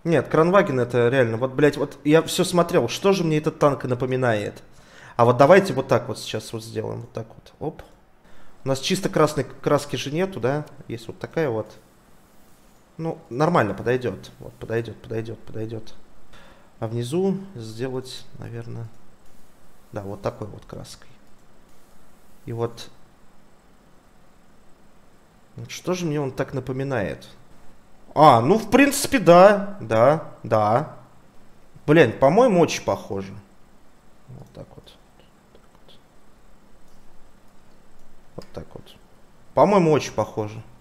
Нет, Кранваген это реально. Вот, блядь, вот я все смотрел, что же мне этот танк напоминает. А вот давайте вот так вот сейчас вот сделаем. Вот так вот. Оп. У нас чисто красной краски же нету, да? Есть вот такая вот. Ну, нормально подойдет. Вот, подойдет, подойдет, подойдет. А внизу сделать, наверное, да, вот такой вот краской. И вот, вот что же мне он так напоминает? А, ну, в принципе, да, да, да. Блин, по-моему, очень похоже. Вот так вот. Вот так вот. По-моему, очень похоже.